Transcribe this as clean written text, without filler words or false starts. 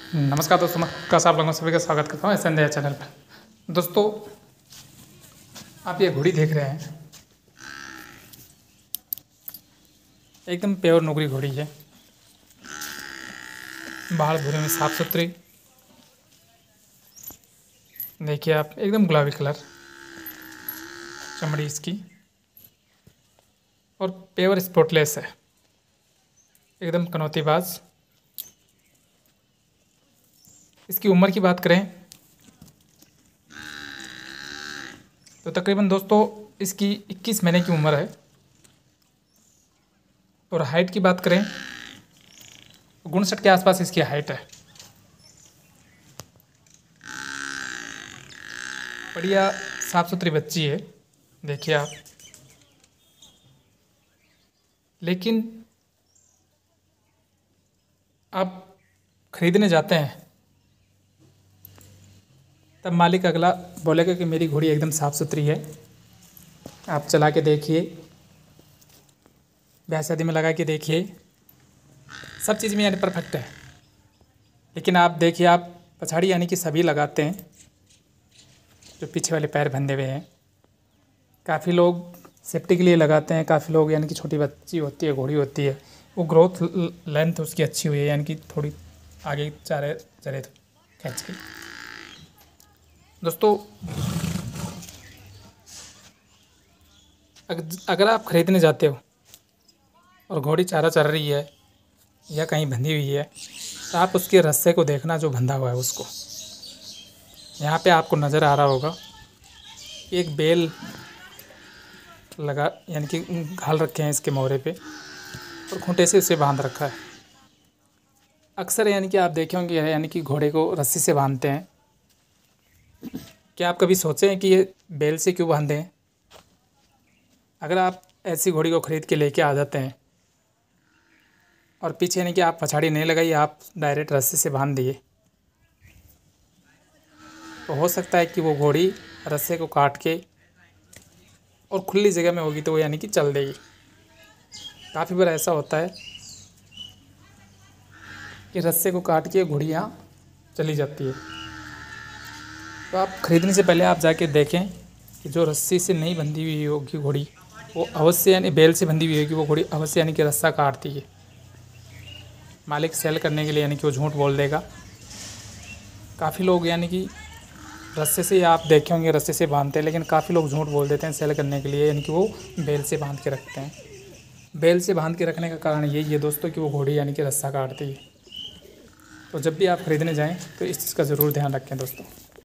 नमस्कार दोस्तों, मैं का आप लोगों सभी का स्वागत करता हूँ एस चैनल पर। दोस्तों, आप ये घोड़ी देख रहे हैं, एकदम प्योर नौकरी घोड़ी है। बाल भूरे में साफ सुथरी, देखिए आप, एकदम गुलाबी कलर चमड़ी इसकी, और प्योर स्पॉटलेस है, एकदम कनौतीबाज। इसकी उम्र की बात करें तो तकरीबन दोस्तों इसकी 21 महीने की उम्र है। और हाइट की बात करें तो 59 के आसपास इसकी हाइट है। बढ़िया साफ सुथरी बच्ची है, देखिए आप। लेकिन आप खरीदने जाते हैं तब मालिक अगला बोलेगा कि मेरी घोड़ी एकदम साफ़ सुथरी है, आप चला के देखिए, ब्याह शादी में लगा के देखिए, सब चीज़ में यानी परफेक्ट है। लेकिन आप देखिए, आप पछाड़ी यानी कि सभी लगाते हैं, जो पीछे वाले पैर बंधे हुए हैं। काफ़ी लोग सेफ्टी के लिए लगाते हैं, काफ़ी लोग यानी कि छोटी बच्ची होती है, घोड़ी होती है, वो ग्रोथ लेंथ उसकी अच्छी हुई है, यानी कि थोड़ी आगे चले चले तो खींच के। दोस्तों, अगर आप खरीदने जाते हो और घोड़ी चारा चर रही है या कहीं बंधी हुई है तो आप उसके रस्से को देखना, जो बंधा हुआ है उसको। यहाँ पे आपको नज़र आ रहा होगा एक बेल लगा, यानी कि घाल रखे हैं इसके मोहरे पे, और खूंटे से उसे बांध रखा है। अक्सर यानी कि आप देखे होंगे, यानी कि घोड़े को रस्सी से बांधते हैं। क्या आप कभी सोचे हैं कि ये बेल से क्यों बांधे हैं? अगर आप ऐसी घोड़ी को ख़रीद के लेके आ जाते हैं और पीछे यानी कि आप पछाड़ी नहीं लगाई, आप डायरेक्ट रस्सी से बांध दिए, तो हो सकता है कि वो घोड़ी रस्से को काट के, और खुली जगह में होगी तो वो यानी कि चल देगी। काफ़ी बार ऐसा होता है कि रस्से को काट के घोड़ियाँ चली जाती है। तो आप ख़रीदने से पहले आप जाके देखें कि जो रस्सी से नहीं बंधी हुई होगी घोड़ी, वो अवश्य, यानी बेल से बंधी हुई होगी वो घोड़ी, अवश्य यानी कि रस्सा काटती है। मालिक सेल करने के लिए यानी कि वो झूठ बोल देगा। काफ़ी लोग यानी कि रस्से से, आप देखे होंगे रस्से से बांधते हैं, लेकिन काफ़ी लोग झूठ बोल देते हैं सेल करने के लिए, यानी कि वो बेल से बांध के रखते हैं। बेल से बांध के रखने का कारण यही है दोस्तों कि वो घोड़ी यानी कि रस्सा काटती है। तो जब भी आप ख़रीदने जाएँ तो इस चीज़ का ज़रूर ध्यान रखें दोस्तों।